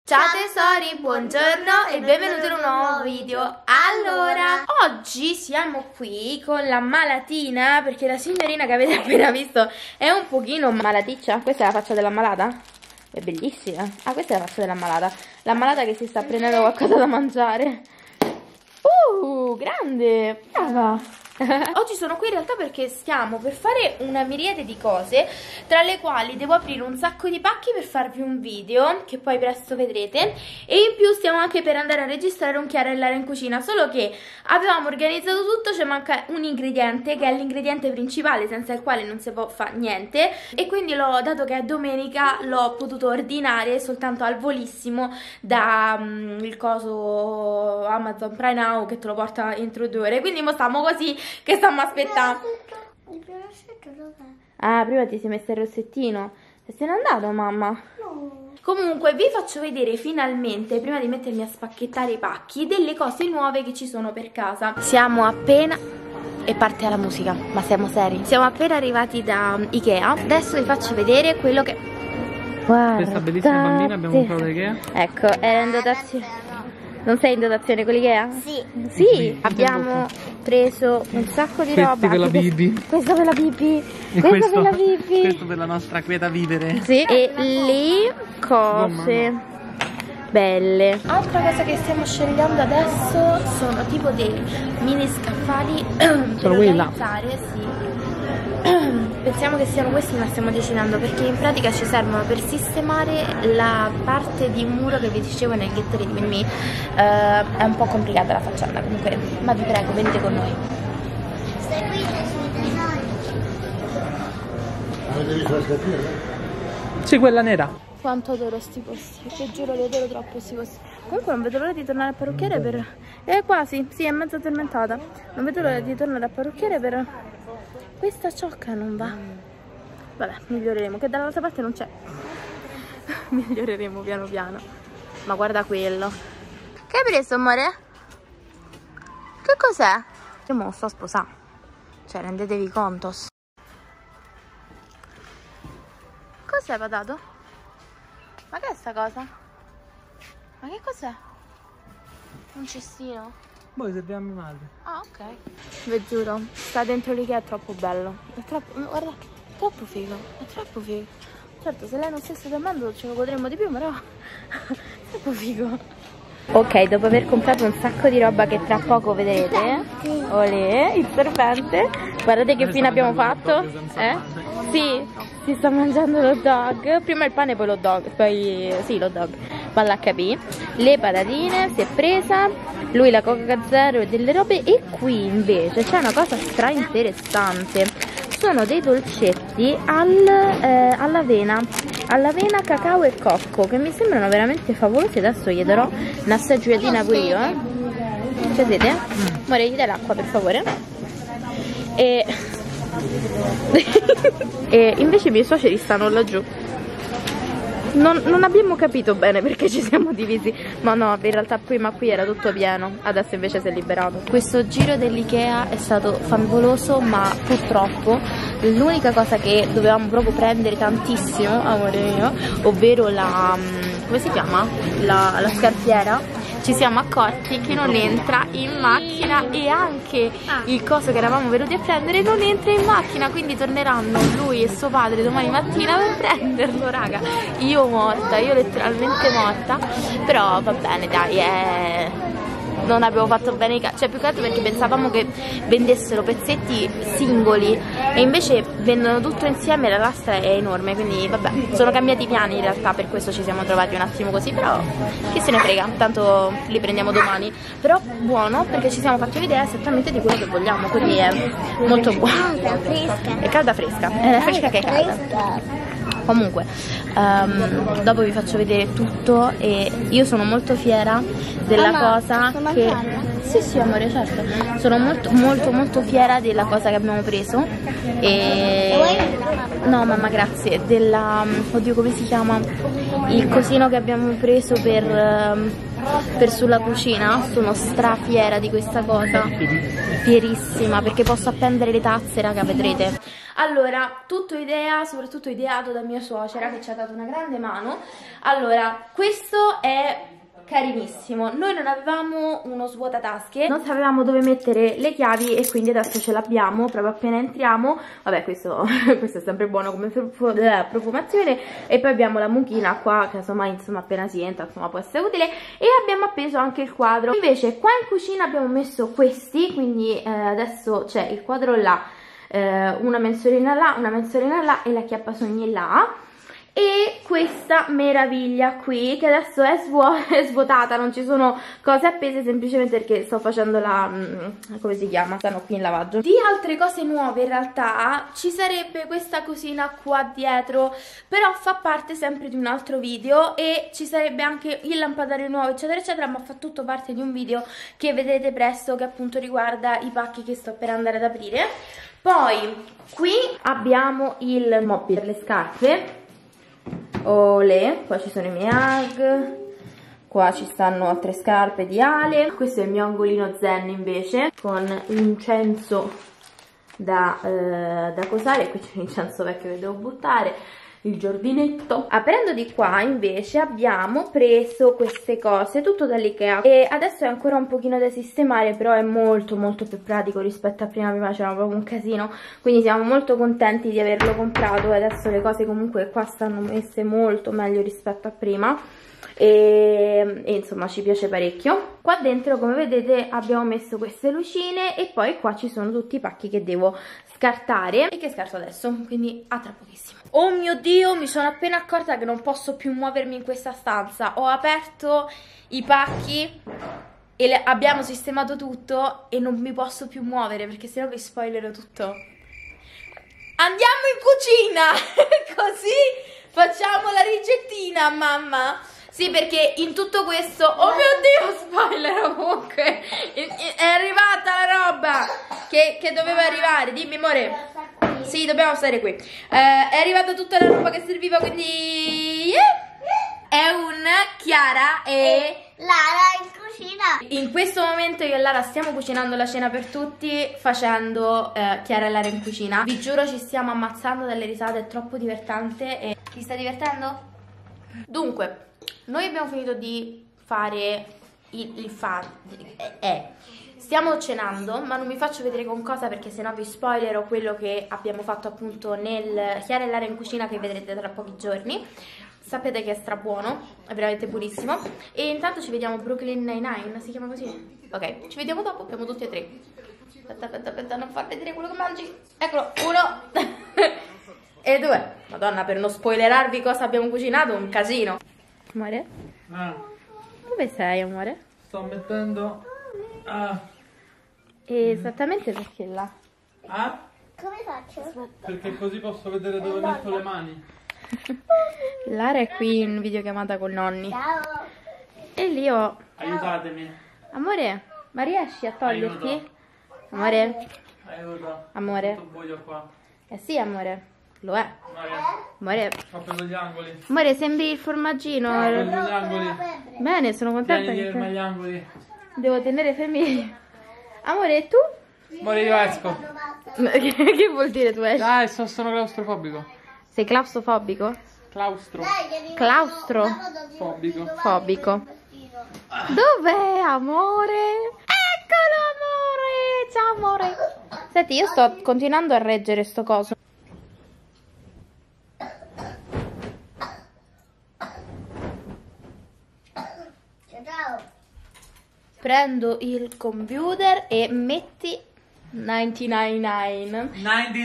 Ciao tesori, buongiorno e benvenuti in un nuovo video. Allora, oggi siamo qui con la malatina perché la signorina che avete appena visto è un pochino malaticcia. Questa è la faccia della malata? È bellissima. Ah, questa è la faccia della malata. La malata che si sta prendendo qualcosa da mangiare. Grande, brava. Oggi sono qui in realtà perché stiamo per fare una miriade di cose, tra le quali devo aprire un sacco di pacchi per farvi un video che poi presto vedrete, e in più stiamo anche per andare a registrare un chiarellare in cucina, solo che avevamo organizzato tutto, ci manca un ingrediente che è l'ingrediente principale senza il quale non si può fare niente, e quindi dato che è domenica l'ho potuto ordinare soltanto al volissimo da il coso Amazon Prime Now che te lo porta entro 2 ore, quindi mo stiamo così che stiamo aspettando. Il mio rossetto dov'è? Ah, prima ti sei messo il rossettino. E se n'è andato, mamma? No. Comunque vi faccio vedere finalmente, prima di mettermi a spacchettare i pacchi, delle cose nuove che ci sono per casa. Siamo appena... e parte la musica, ma siamo seri. Siamo appena arrivati da Ikea. Adesso vi faccio vedere quello che... Guardate. Questa bellissima bambina abbiamo comprato da Ikea. Ecco, è in dotazione. Non sei in dotazione con l'Ikea? Sì. Sì, abbiamo preso un sacco di roba. Questo per la Bibi. Questo per la Bibi. E Questo per la Bibi. questo per la nostra quieta vivere. Sì. E le cose belle. Altra cosa che stiamo scegliendo adesso sono tipo dei mini scaffali per quelli là. organizzare, sì. Pensiamo che siano questi, ma stiamo decidendo perché in pratica ci servono per sistemare la parte di muro che vi dicevo nel Get Ready With Me. È un po' complicata la faccenda comunque, ma vi prego, venite con noi. Stai qui sui bisogni. Avete visto la scarpina? Sì, quella nera. Quanto adoro sti posti, ti giuro li adoro troppo sti posti. Comunque non vedo l'ora di tornare al parrucchiere per... quasi, sì, è mezza addormentata. Non vedo l'ora di tornare al parrucchiere per... Questa ciocca non va. Vabbè, miglioreremo, che dall'altra parte non c'è. Miglioreremo piano piano. Ma guarda quello. Che hai preso, amore? Che cos'è? Io me lo sto sposando. Cioè, rendetevi conto. Cos'è, patato? Ma che è sta cosa? Ma che cos'è? Un cestino? Poi serviamo mia madre. Ah, ok. Vi giuro, sta dentro l'Ikea è troppo bello. È troppo, guarda, troppo figo. È troppo figo. Certo, se lei non stesse dormendo ce lo godremmo di più, però è troppo figo. Ok, dopo aver comprato un sacco di roba che tra poco vedrete. Olè, il serpente. Guardate che fine abbiamo fatto. Sì, si sta mangiando l'hot dog. Prima il pane, poi l'hot dog. Poi, sì, l'hot dog. Poi l'HB. Le patatine, si è presa. Lui la Coca Zero e delle robe. E qui invece c'è una cosa stra interessante. Sono dei dolcetti all'avena, cacao e cocco, che mi sembrano veramente favolosi. Adesso gli darò un'assaggiatina pure io, Ci siete? Amore, gli dai l'acqua per favore? E invece i miei suoceri stanno laggiù. Non abbiamo capito bene perché ci siamo divisi. Ma no, in realtà prima qui era tutto pieno, adesso invece si è liberato. Questo giro dell'Ikea è stato favoloso, ma purtroppo l'unica cosa che dovevamo proprio prendere tantissimo, amore mio, ovvero la... come si chiama? La scarpiera. Ci siamo accorti che non entra in macchina, e anche il coso che eravamo venuti a prendere non entra in macchina, quindi torneranno lui e suo padre domani mattina per prenderlo, raga. Io morta, io letteralmente morta, però va bene, dai, non abbiamo fatto bene i cioè più che altro perché pensavamo che vendessero pezzetti singoli e invece vendono tutto insieme, la lastra è enorme, quindi vabbè, sono cambiati i piani in realtà, per questo ci siamo trovati un attimo così, però chi se ne frega, tanto li prendiamo domani. Però buono, perché ci siamo fatti un'idea esattamente di quello che vogliamo, quindi è molto buono. È calda fresca, è fresca che è calda. Comunque, dopo vi faccio vedere tutto, e io sono molto fiera della cosa che... Sì, amore, certo. Sono molto fiera della cosa che abbiamo preso. E... no, mamma, grazie. Della... oddio, come si chiama? Il cosino che abbiamo preso per per sulla cucina. Sono strafiera di questa cosa, fierissima, perché posso appendere le tazze, raga, vedrete. Allora, tutto idea, soprattutto ideato da mia suocera che ci ha dato una grande mano. Allora, questo è carinissimo. Noi non avevamo uno svuotatasche, non sapevamo dove mettere le chiavi e quindi adesso ce l'abbiamo proprio appena entriamo. Vabbè, questo è sempre buono come profumazione. E poi abbiamo la mucchina qua, casomai insomma appena si entra insomma può essere utile. E abbiamo appeso anche il quadro. Invece qua in cucina abbiamo messo questi, quindi adesso c'è il quadro là, una mensolina là e la chiappasogni là. E questa meraviglia qui, che adesso è svuotata, non ci sono cose appese, semplicemente perché sto facendo la, come si chiama? Stanno qui in lavaggio. Di altre cose nuove in realtà ci sarebbe questa cosina qua dietro, però fa parte sempre di un altro video, e ci sarebbe anche il lampadario nuovo eccetera eccetera, ma fa tutto parte di un video che vedrete presto, che appunto riguarda i pacchi che sto per andare ad aprire. Poi qui abbiamo il mobile per le scarpe. Olè, qua ci sono i miei hug, qua ci stanno altre scarpe di Ale. Questo è il mio angolino zen invece, con l'incenso da cosare. E qui c'è l'incenso vecchio che devo buttare, il giardinetto. Aprendo di qua invece abbiamo preso queste cose, tutto dall'Ikea, e adesso è ancora un pochino da sistemare, però è molto più pratico rispetto a prima c'era proprio un casino, quindi siamo molto contenti di averlo comprato. E adesso le cose comunque qua stanno messe molto meglio rispetto a prima, e insomma ci piace parecchio. Qua dentro, come vedete, abbiamo messo queste lucine, e poi qua ci sono tutti i pacchi che devo scartare e che scarto adesso, quindi a tra pochissimo. Oh mio Dio, mi sono appena accorta che non posso più muovermi in questa stanza. Ho aperto i pacchi e abbiamo sistemato tutto e non mi posso più muovere, perché sennò vi spoilerò tutto. Andiamo in cucina così facciamo la ricettina, mamma. Sì, perché in tutto questo... Oh mio Dio, spoiler comunque. È arrivata la roba che doveva arrivare. Dimmi, amore. Sì, dobbiamo stare qui. È arrivata tutta la roba che serviva, quindi... È un Chiara e... Lara in cucina. In questo momento io e Lara stiamo cucinando la cena per tutti, facendo Chiara e Lara in cucina. Vi giuro ci stiamo ammazzando dalle risate, è troppo divertente. E... Ti sta divertendo? Dunque... Noi abbiamo finito di fare stiamo cenando, ma non vi faccio vedere con cosa perché sennò vi spoilerò quello che abbiamo fatto appunto nel Chiara e Lara in cucina, che vedrete tra pochi giorni. Sapete che è strabuono, è veramente buonissimo. E intanto ci vediamo Brooklyn Nine-Nine, si chiama così? Ok, ci vediamo dopo, abbiamo tutti e tre. Aspetta, non far vedere quello che mangi. Eccolo, 1 e 2. Madonna, per non spoilerarvi cosa abbiamo cucinato, un casino. Amore? Dove sei, amore? Sto mettendo... Esattamente perché là? Come faccio? Perché così posso vedere dove metto le mani. Lara è qui in videochiamata con nonni. Ciao. E lì ho... Aiutatemi. Amore, ma riesci a toglierti? Aiuto. Amore? Aiuto. Amore? Tutto buio qua. Eh sì, amore. Lo è. Amore. Ho preso gli angoli. Amore, sembri il formaggino. Ho preso gli angoli. Bene, sono contenta Vieni che gli angoli. devo tenere fermi. Amore, e tu? Amore, io esco. Che vuol dire tu esci? Dai, sono claustrofobico. Sei claustrofobico? Claustro. Claustrofobico. Fobico. Dov'è, amore? Eccolo, amore. Ciao, amore. Senti, io sto continuando a reggere sto coso. Ciao. Prendo il computer e metti 99.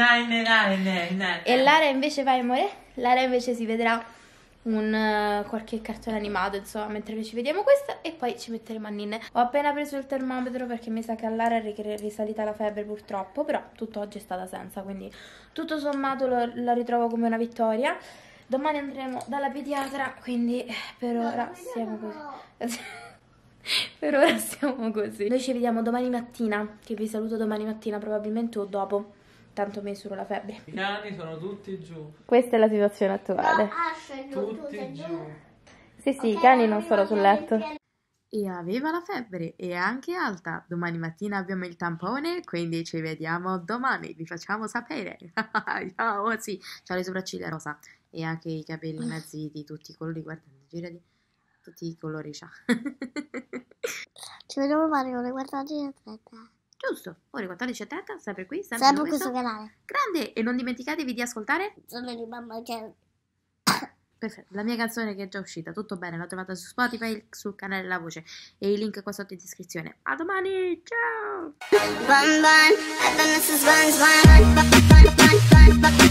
E Lara invece vai, amore? Lara invece si vedrà qualche cartone animato, insomma, mentre noi ci vediamo questa e poi ci metteremo a ninne. Ho appena preso il termometro perché mi sa che a Lara è risalita la febbre purtroppo, però tutto oggi è stata senza, quindi tutto sommato la ritrovo come una vittoria. Domani andremo dalla pediatra, quindi per ora siamo così. Per ora siamo così. Noi ci vediamo domani mattina, che vi saluto domani mattina probabilmente o dopo, tanto mi misuro la febbre. I cani sono tutti giù. Questa è la situazione attuale. Tutti giù. Sì, i cani non sono sul letto. e aveva la febbre e anche alta. Domani mattina abbiamo il tampone, quindi ci vediamo domani, vi facciamo sapere. Ciao, sì, c'ha le sopracciglia rosa e anche i capelli mezzi di tutti i colori, guarda, girati, tutti i colori c'ha. Ci vediamo domani con le 14:30. Giusto, ore 14:30, sempre qui, sempre Sempre in questo canale. Grande, e non dimenticatevi di ascoltare. Sono di mamma che... Perfetto, la mia canzone che è già uscita, tutto bene, l'ho trovata su Spotify, sul canale La Voce e i link qua sotto in descrizione. A domani, ciao! Bun bun, happiness is bun bun bun bun bun bun.